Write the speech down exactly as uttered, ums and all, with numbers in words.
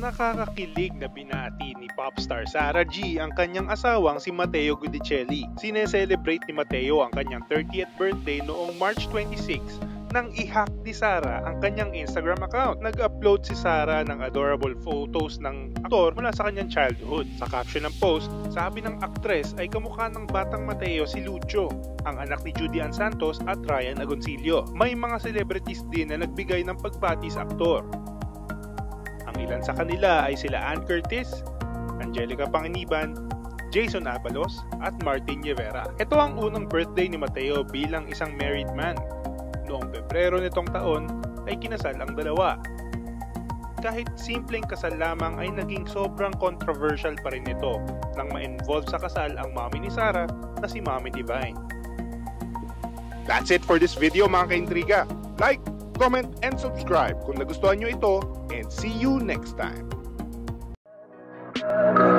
Nakakakilig na binati ni popstar Sarah G ang kanyang asawang si Matteo Guidicelli. Sineselebrate ni Matteo ang kanyang thirtieth birthday noong March twenty-sixth nang i-hack ni Sarah ang kanyang Instagram account. Nag-upload si Sarah ng adorable photos ng aktor mula sa kanyang childhood. Sa caption ng post, sabi ng aktres ay kamukha ng batang Matteo si Lucho, ang anak ni Judy Ann Santos at Ryan Agoncillo. May mga celebrities din na nagbigay ng pagbati sa aktor. Ang ilan sa kanila ay sila Ann Curtis, Angelica Panganiban, Jason Abalos at Martin Rivera. Ito ang unang birthday ni Matteo bilang isang married man. Noong Pebrero nitong taon ay kinasal ang dalawa. Kahit simpleng kasal lamang ay naging sobrang controversial pa rin ito nang ma-involve sa kasal ang mami ni Sarah na si Mami Divine. That's it for this video mga kaintriga. Like, comment, and subscribe kung nagustuhan nyo ito, and see you next time.